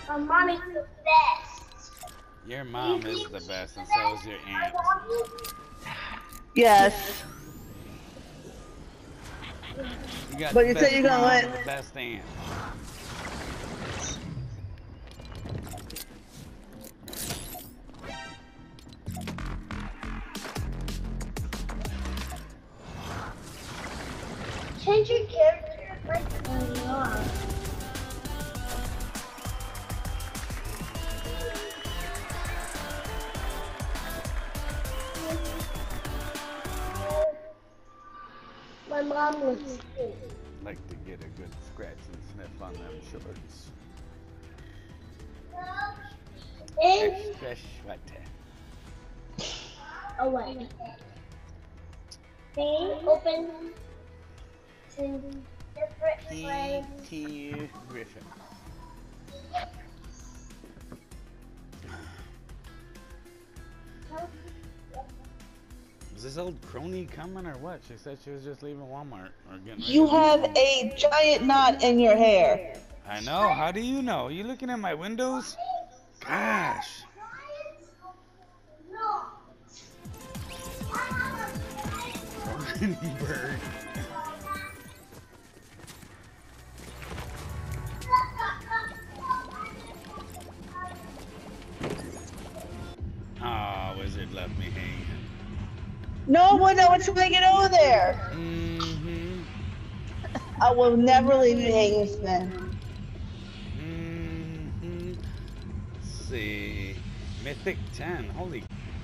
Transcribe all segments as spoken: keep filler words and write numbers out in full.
My mom is the best. Your mom is the best, and so is your aunt. Yes. You got But the you said best you're gonna mom and let. the best aunt. Change your character like my mom. My mom was sick. Like to get a good scratch and sniff on them shorts. And Extra sweater. oh wait. They open to different ways. P T Griffin. Is this old crony coming or what? She said she was just leaving Walmart or getting ready You to leave have Walmart. a giant knot in your hair. I know. How do you know? You looking at my windows? Gosh. Crony bird. Aw, oh, wizard left me hanging. No one ever trying to get over there. Mm-hmm. I will never leave you hanging, Spin. Mm-hmm. Let's see. Mythic ten. Holy.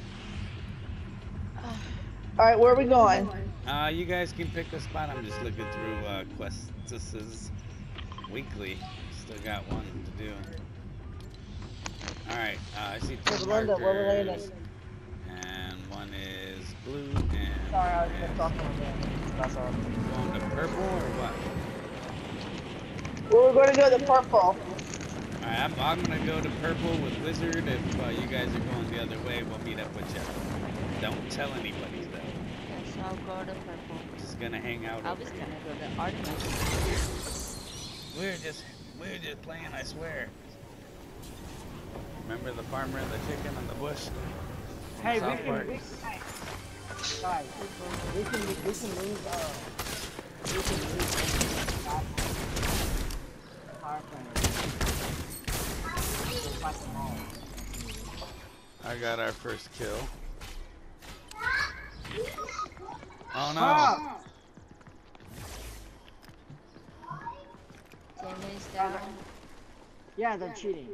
All right, where are we going? Uh, you guys can pick a spot. I'm just looking through uh, Questus's weekly. Still got one to do. All right. Uh, I see two Hey, Belinda, where we landing? markers, and one is blue and. Sorry, I was and just talking again. That's all. going to purple or what? Well, we're going to go to the purple. All right. I'm, I'm gonna go to purple with wizard. If uh, you guys are going the other way, we'll meet up with you. Don't tell anybody though. Yes, I'll go to purple. Just gonna hang out. I over was here. gonna go to Artemis. We're just, we're just playing. I swear. Remember the farmer and the chicken in the bush? Hey, we South can, Park. we can, hey, guys, we can, we can move, uh, we can move uh, power plant. It's like a mall. I got our first kill. Oh no! Ah! Timmy's down. Yeah, they're cheating.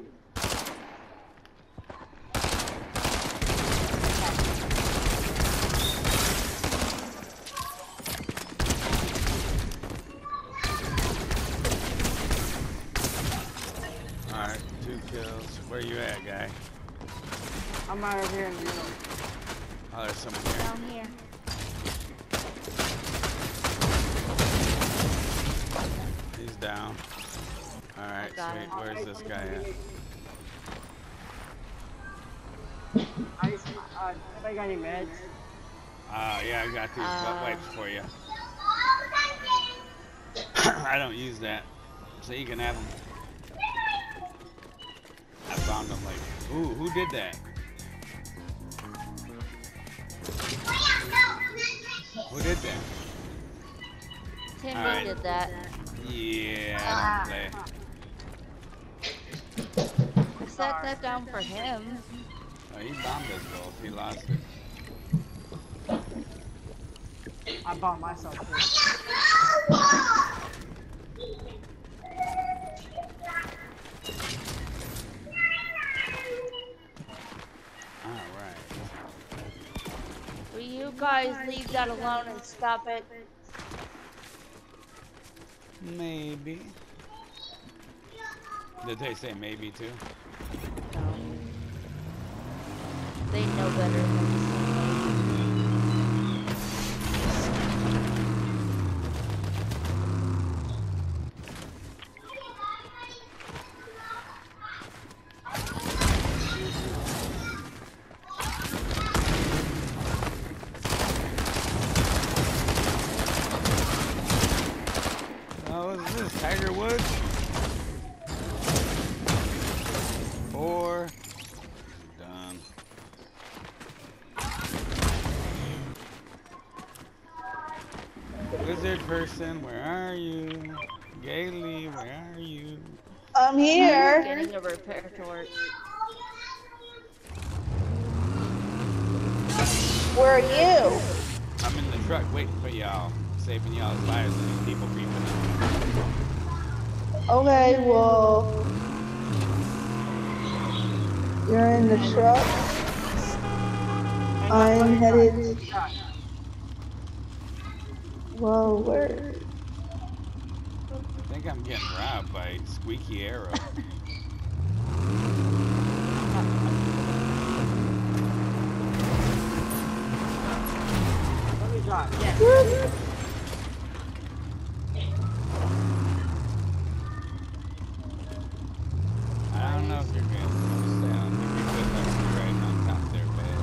Alright, two kills. Where you at, guy? I'm right over here in the middle. Oh, there's someone here. Down here. He's down. Alright, I got sweet. him. Where's this guy at? I just, uh, anybody got any meds? Ah, uh, yeah, I got these butt Uh, wipes for you. I don't use that, so you can have them. I found them like, ooh, who did that? Who did that? Timmy Alright. did that. Yeah, I don't play. I set that down for him. Oh, he bombed us both. He lost it. I bought myself too. Alright. Will you guys leave that alone and stop it? Maybe. Did they say maybe too? No. They know better than to say Oh, is this Tiger Woods? person, where are you? Gailey, where are you? I'm I'm here. getting a repair torch. Where are you? I'm in the truck waiting for y'all, saving y'all's lives and these people creeping up. Okay, well, you're in the truck. I'm headed. Whoa, where? I think I'm getting robbed by Squeaky Arrow. Let me drive. Yeah. I don't know if you're good. I'm just saying, I don't think you're good enough to be riding on top of their bed.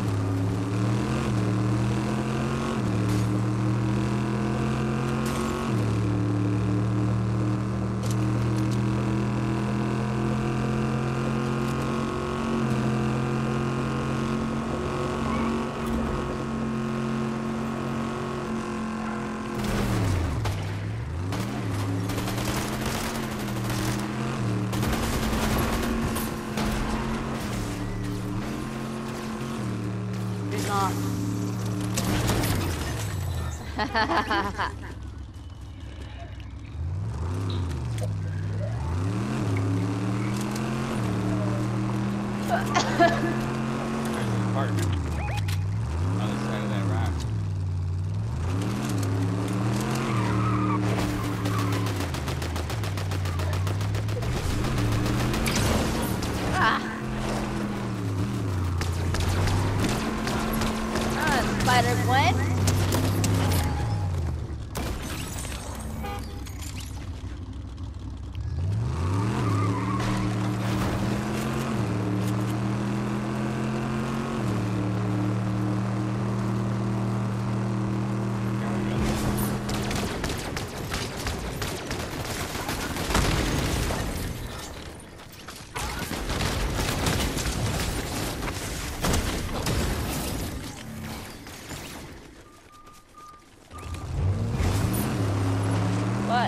It's not. There's his partner. Other side of that rock. Ah. Ah, Spider Gwen. What?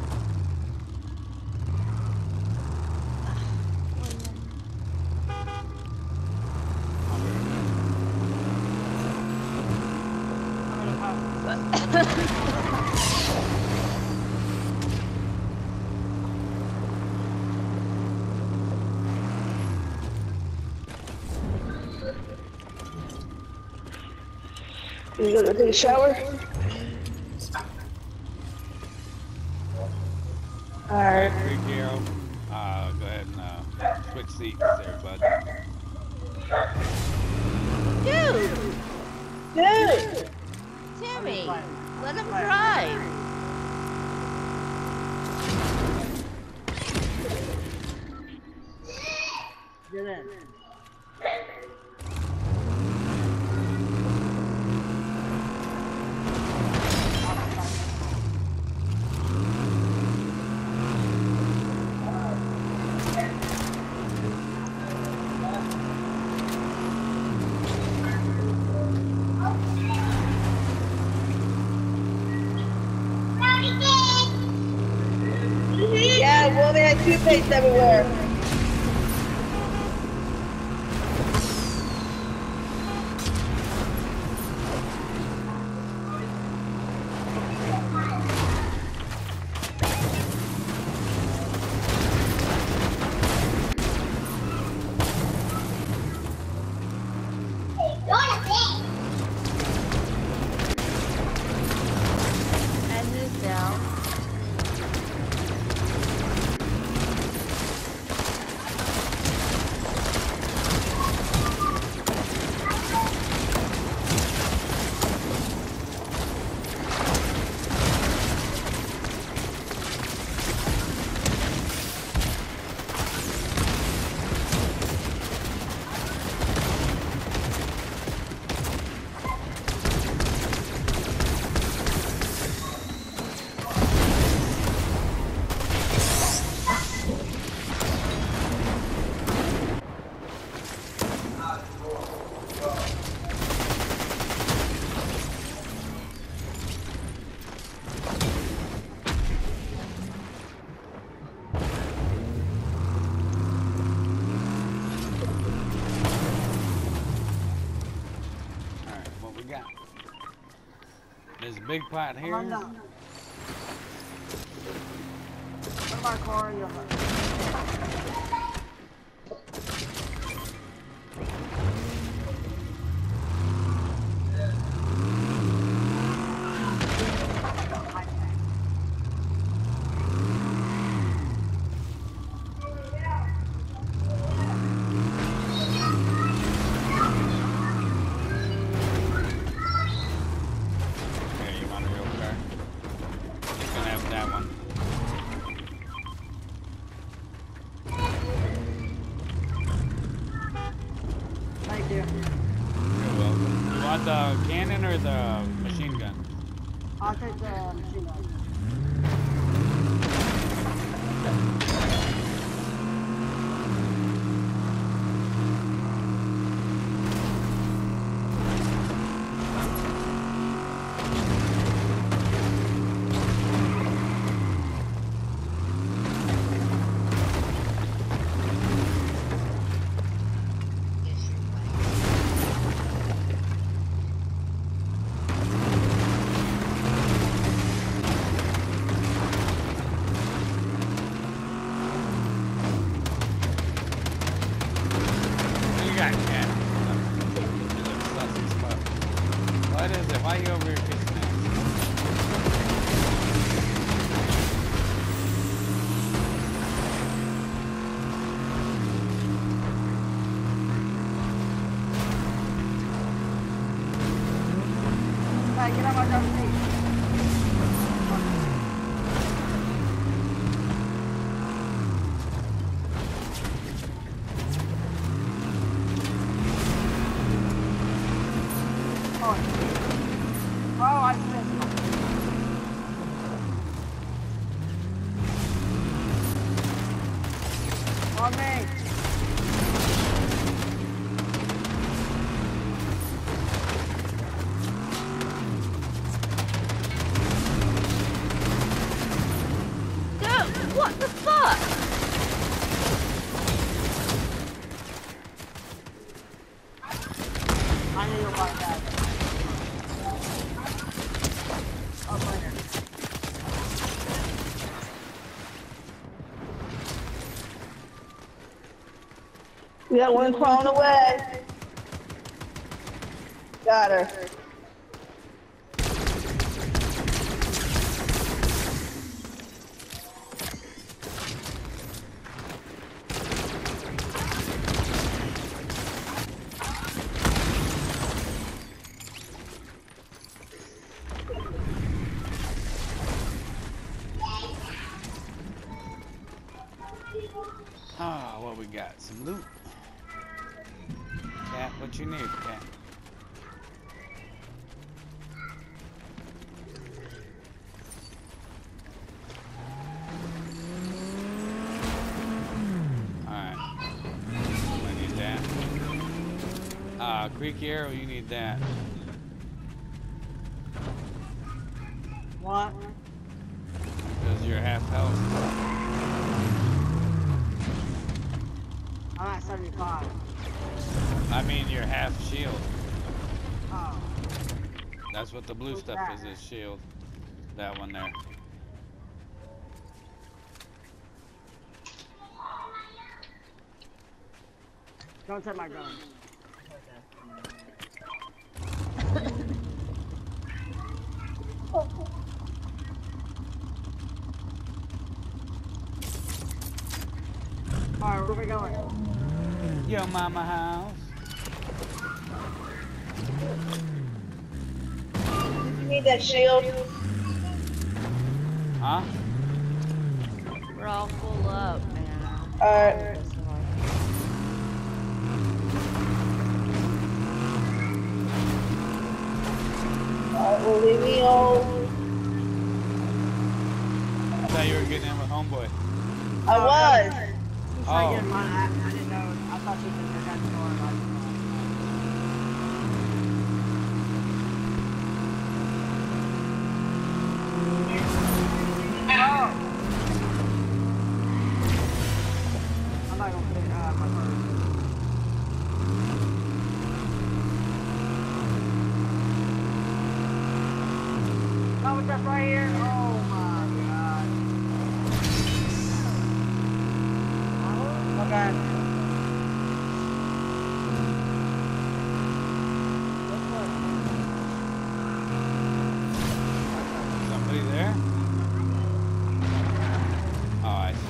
You gonna take a shower? Alright. Squeaky Arrow. Uh, go ahead and uh, switch seats there, bud. Dude! Dude! Timmy! Let him drive! Get in. Yeah, well, they had toothpaste everywhere. And he's down. There's a big pot Come here. on down. Come on, Corey. You're right. Here, you want a real car? You can have that one. Thank you. You're welcome. You want the cannon or the machine gun? I'll take the machine gun. What you got, cat? What is it? Why are you over here kissing ass? Hey, get out my driver's seat. Oh, I see this. On me. Dude, what the fuck? I knew you were like that. Up later. We got one crawling away. Got her. Ah, what we got? Some loot. Cat, what you need, cat? Alright. I need that. Uh, Creaky Arrow, you need that. What? Because you're half health. I'm at seventy-five. I mean, you're half shield. Oh. That's what the blue Who's stuff that? is, is shield. That one there. Don't take my gun. Alright, where we going? Yo, mama house. You need that shield? Huh? We're all full up, man. Alright. Alright, well, leave me alone. I thought you were getting in with homeboy. I was. She's trying to get Oh. in mine. I, I didn't know. I thought she was in her gun door. and I didn't know. Oh! I'm not gonna put it uh, my purse. stuff right here. Oh my god. Okay. Somebody there? Oh, I see.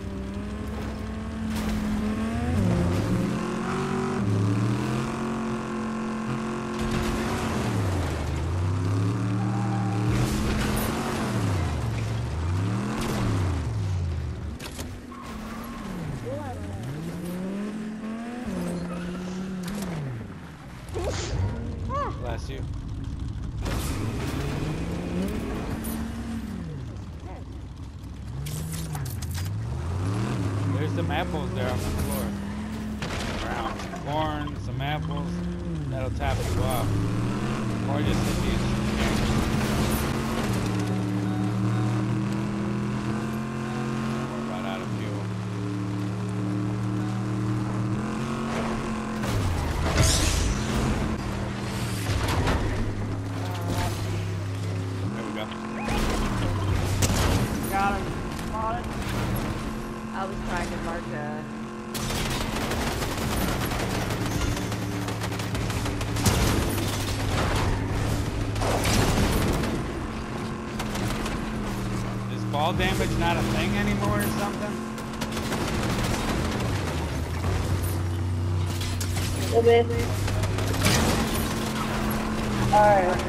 Bless you. There's some apples there on the floor. Around some corn, some apples. That'll top you off. Or just hit you. We're about out of fuel. There we go. Got him. Got it. I was trying to mark a. Is ball damage not a thing anymore or something? Okay. Alright.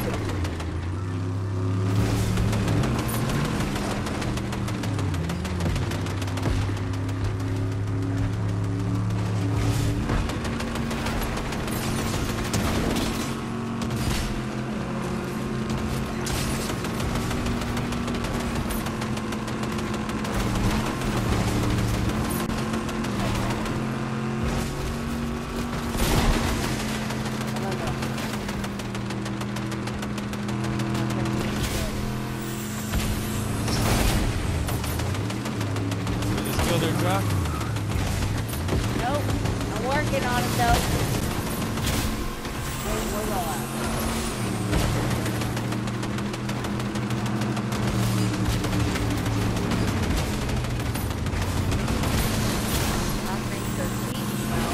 Did it steal their truck? Nope. I'm working on it though. Where's where's all at? I think they're cheap, though.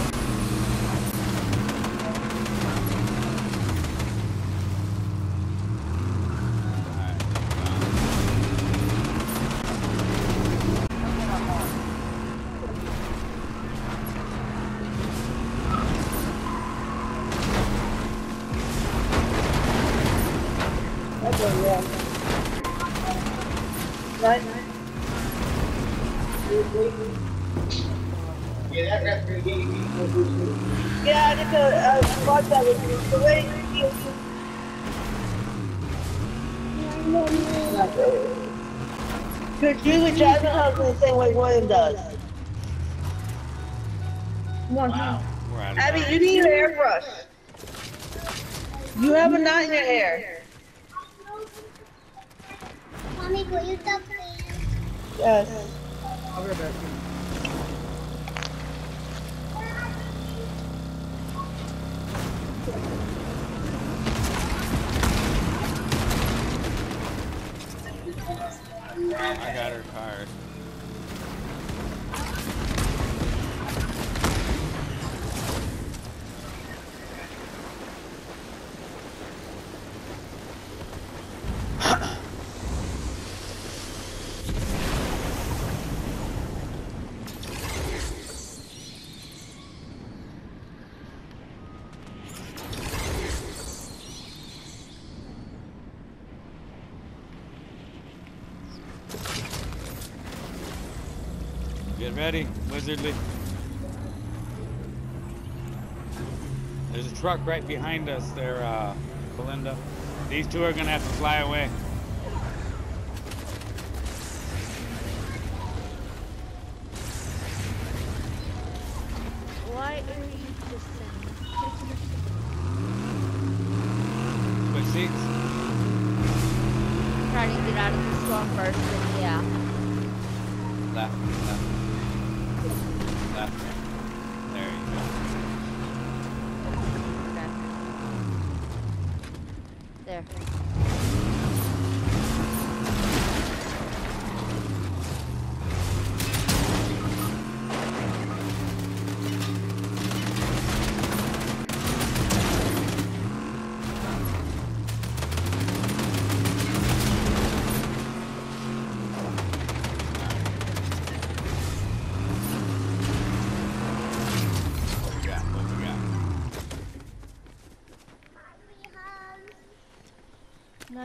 Alright. Okay, yeah. Right. Yeah, I need to uh, watch that with you. The way you Because you would drive the house the same way William does. Come on, Wow. We're out of Abby, time. you need your hairbrush. You have a knot in your hair. Mommy, will you stop playing? Yes. I'll be right back. I got her card. Get ready, Wizardly. There's a truck right behind us there, uh, Belinda. These two are gonna have to fly away. Why are you just Switch seats. trying to get out of the storm first? And yeah. Left, left, left. There you go. Okay. There.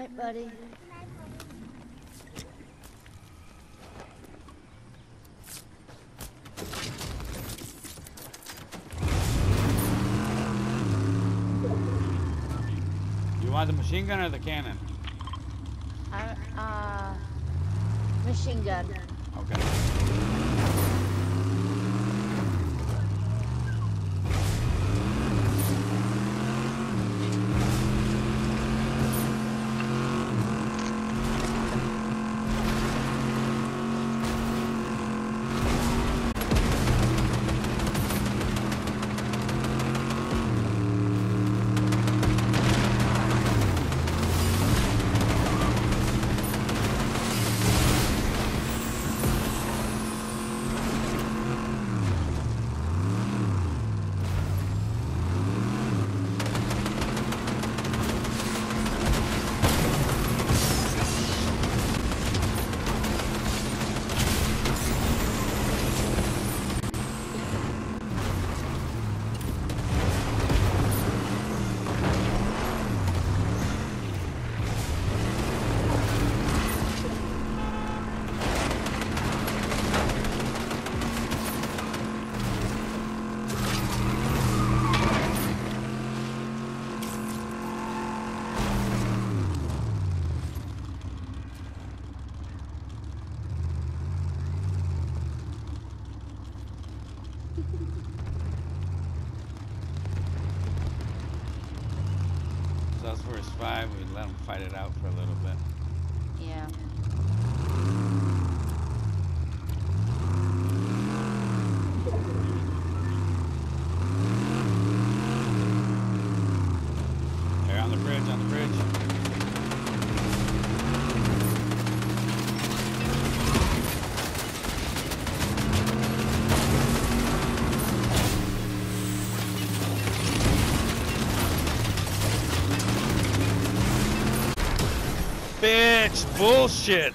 night, buddy. You want the machine gun or the cannon? I, uh, machine gun. Okay. So that's verse five. We let them fight it out for a little bit. Yeah. They're on the bridge, on the bridge. Bitch, bullshit.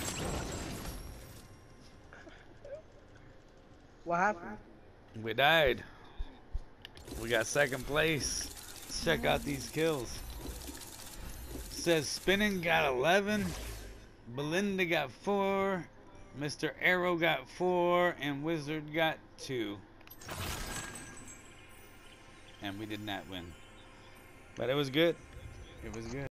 What happened? We died. We got second place. Let's check out these kills. Says Spinning got eleven, Belinda got four, Mister Arrow got four, and Wizard got two. And we did not win. But it was good. It was good.